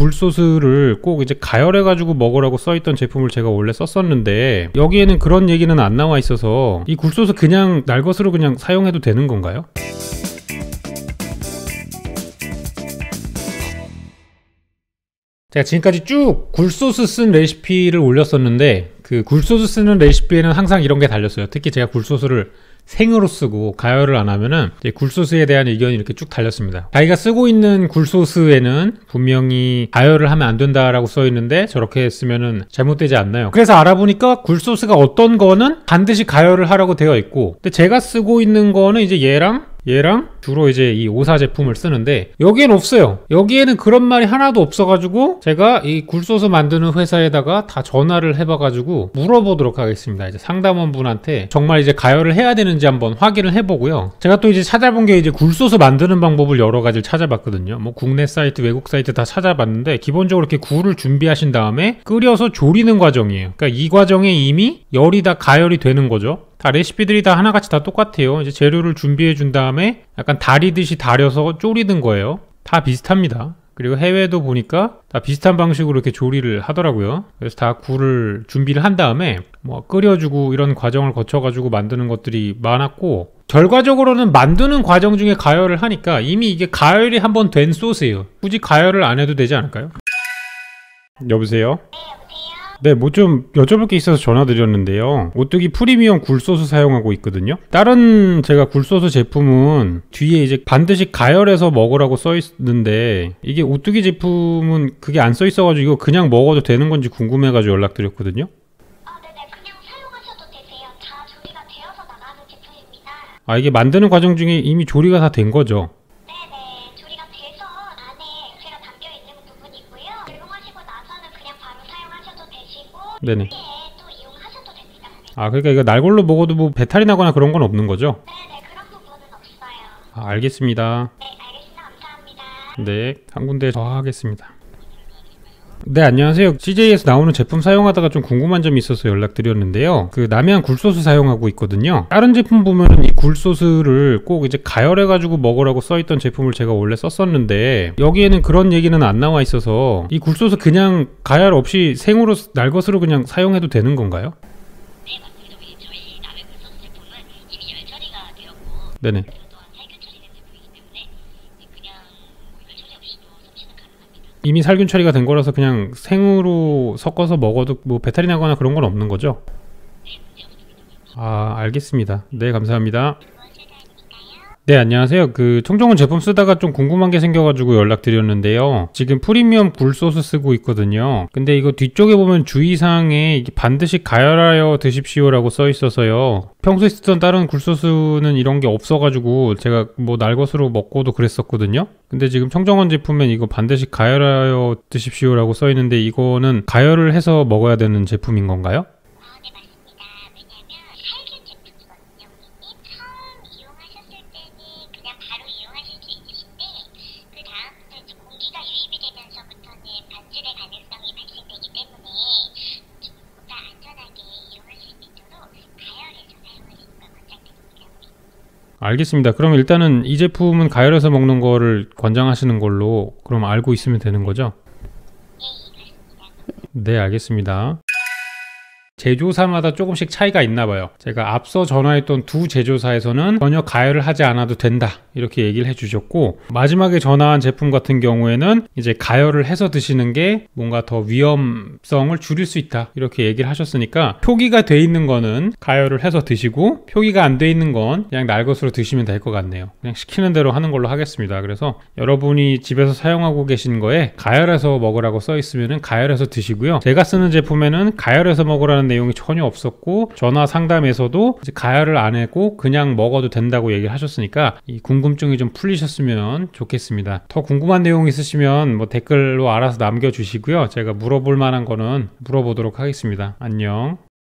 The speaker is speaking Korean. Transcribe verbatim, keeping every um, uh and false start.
굴소스를 꼭 이제 가열해 가지고 먹으라고 써있던 제품을 제가 원래 썼었는데 여기에는 그런 얘기는 안 나와 있어서 이 굴소스 그냥 날것으로 그냥 사용해도 되는 건가요? 제가 지금까지 쭉 굴소스 쓴 레시피를 올렸었는데 그 굴소스 쓰는 레시피에는 항상 이런 게 달렸어요. 특히 제가 굴소스를 생으로 쓰고 가열을 안 하면은 이제 굴소스에 대한 의견이 이렇게 쭉 달렸습니다. 자기가 쓰고 있는 굴소스에는 분명히 가열을 하면 안 된다라고 써 있는데 저렇게 쓰면은 잘못되지 않나요? 그래서 알아보니까 굴소스가 어떤 거는 반드시 가열을 하라고 되어 있고, 근데 제가 쓰고 있는 거는 이제 얘랑 얘랑 주로 이제 이 오사 제품을 쓰는데 여기엔 없어요. 여기에는 그런 말이 하나도 없어가지고 제가 이 굴소스 만드는 회사에다가 다 전화를 해봐가지고 물어보도록 하겠습니다. 이제 상담원분한테 정말 이제 가열을 해야 되는지 한번 확인을 해보고요. 제가 또 이제 찾아본 게 이제 굴소스 만드는 방법을 여러 가지를 찾아봤거든요. 뭐 국내 사이트, 외국 사이트 다 찾아봤는데 기본적으로 이렇게 굴을 준비하신 다음에 끓여서 조리는 과정이에요. 그러니까 이 과정에 이미 열이 다 가열이 되는 거죠. 다 레시피들이 다 하나같이 다 똑같아요. 이제 재료를 준비해 준 다음에 약간 다리듯이 다려서 졸이는 거예요. 다 비슷합니다. 그리고 해외도 보니까 다 비슷한 방식으로 이렇게 조리를 하더라고요. 그래서 다 굴을 준비를 한 다음에 뭐 끓여주고 이런 과정을 거쳐가지고 만드는 것들이 많았고, 결과적으로는 만드는 과정 중에 가열을 하니까 이미 이게 가열이 한번 된 소스예요. 굳이 가열을 안 해도 되지 않을까요? 여보세요? 네, 뭐 좀 여쭤볼 게 있어서 전화드렸는데요. 오뚜기 프리미엄 굴소스 사용하고 있거든요. 다른 제가 굴소스 제품은 뒤에 이제 반드시 가열해서 먹으라고 써 있는데 이게 오뚜기 제품은 그게 안 써 있어가지고 이거 그냥 먹어도 되는 건지 궁금해가지고 연락드렸거든요. 아, 네네. 그냥 사용하셔도 되세요. 다 조리가 되어서 나가는 제품입니다. 아, 이게 만드는 과정 중에 이미 조리가 다 된 거죠? 네네. 조리가 돼서 안에 액체가 담겨 있는 부분이고요. 이용하시고 나서는 그냥 바로 사용하셔도 되시고 네네. 또 이용하셔도 됩니다. 아, 그러니까 이거 날골로 먹어도 뭐 배탈이 나거나 그런 건 없는 거죠? 네네. 그런 부분은 없어요. 아, 알겠습니다. 네, 알겠습니다. 감사합니다. 네, 한 군데 더 하겠습니다. 네, 안녕하세요. 씨제이에서 나오는 제품 사용하다가 좀 궁금한 점이 있어서 연락드렸는데요. 그 남해안 굴소스 사용하고 있거든요. 다른 제품 보면 이 굴소스를 꼭 이제 가열해가지고 먹으라고 써있던 제품을 제가 원래 썼었는데 여기에는 그런 얘기는 안 나와 있어서 이 굴소스 그냥 가열 없이 생으로 날것으로 그냥 사용해도 되는 건가요? 네, 맞습니다. 우리 저희 남해 굴소스 제품은 이미 열 처리가 되었고 네네. 그 또한 살균 처리된 제품이기 때문에 그냥 열 처리 없이도 섭취는 가능합니다. 이미 살균 처리가 된 거라서 그냥 생으로 섞어서 먹어도 뭐 배탈이 나거나 그런 건 없는 거죠? 네, 문제 없습니다. 아, 알겠습니다. 네, 감사합니다. 무엇을 도와드릴까요? 네, 안녕하세요. 그 청정원 제품 쓰다가 좀 궁금한 게 생겨가지고 연락드렸는데요. 지금 프리미엄 굴소스 쓰고 있거든요. 근데 이거 뒤쪽에 보면 주의사항에 이게 반드시 가열하여 드십시오라고 써 있어서요. 평소에 쓰던 다른 굴소스는 이런 게 없어가지고 제가 뭐 날것으로 먹고도 그랬었거든요. 근데 지금 청정원 제품엔 이거 반드시 가열하여 드십시오라고 써 있는데 이거는 가열을 해서 먹어야 되는 제품인 건가요? 아, 네, 맞습니다. 왜냐하면 살균 제품이거든요, 고객님. 처음 이용하셨을 때는 그냥 바로 이용하실 수 있으신데 그 다음부터 이제 공기가 유입이 되면서부터는 변질의 가능성이 발생되기 때문에 좀 보다 안전하게 이용하실 수 있도록 가열해서 사용하시는 걸 권장드립니다. 알겠습니다. 그럼 일단은 이 제품은 가열해서 먹는 거를 권장하시는 걸로 그럼 알고 있으면 되는 거죠? 예, 예, 그렇습니다. 네, 알겠습니다. 제조사마다 조금씩 차이가 있나 봐요. 제가 앞서 전화했던 두 제조사에서는 전혀 가열을 하지 않아도 된다 이렇게 얘기를 해주셨고, 마지막에 전화한 제품 같은 경우에는 이제 가열을 해서 드시는 게 뭔가 더 위험성을 줄일 수 있다 이렇게 얘기를 하셨으니까 표기가 돼 있는 거는 가열을 해서 드시고 표기가 안 돼 있는 건 그냥 날것으로 드시면 될 것 같네요. 그냥 시키는 대로 하는 걸로 하겠습니다. 그래서 여러분이 집에서 사용하고 계신 거에 가열해서 먹으라고 써 있으면 가열해서 드시고요. 제가 쓰는 제품에는 가열해서 먹으라는 내용이 전혀 없었고 전화 상담에서도 이제 가열을 안 하고 그냥 먹어도 된다고 얘기를 하셨으니까 이 궁금증이 좀 풀리셨으면 좋겠습니다. 더 궁금한 내용 있으시면 뭐 댓글로 알아서 남겨주시고요. 제가 물어볼 만한 거는 물어보도록 하겠습니다. 안녕.